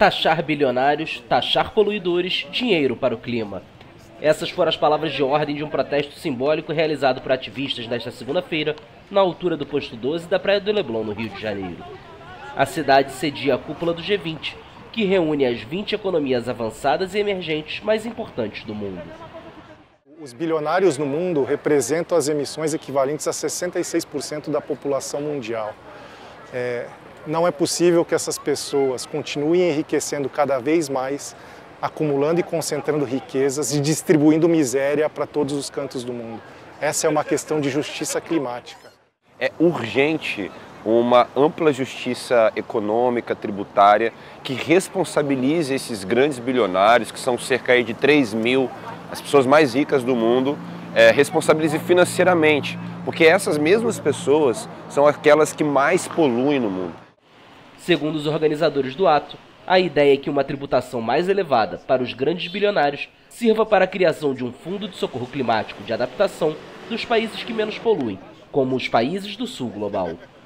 Taxar bilionários, taxar poluidores, dinheiro para o clima. Essas foram as palavras de ordem de um protesto simbólico realizado por ativistas nesta segunda-feira, na altura do posto 12 da Praia do Leblon, no Rio de Janeiro. A cidade cedia a cúpula do G20, que reúne as 20 economias avançadas e emergentes mais importantes do mundo. Os bilionários no mundo representam as emissões equivalentes a 66% da população mundial. Não é possível que essas pessoas continuem enriquecendo cada vez mais, acumulando e concentrando riquezas e distribuindo miséria para todos os cantos do mundo. Essa é uma questão de justiça climática. É urgente uma ampla justiça econômica, tributária, que responsabilize esses grandes bilionários, que são cerca de 3 mil, as pessoas mais ricas do mundo, responsabilize financeiramente, porque essas mesmas pessoas são aquelas que mais poluem no mundo. Segundo os organizadores do ato, a ideia é que uma tributação mais elevada para os grandes bilionários sirva para a criação de um fundo de socorro climático de adaptação dos países que menos poluem, como os países do sul global.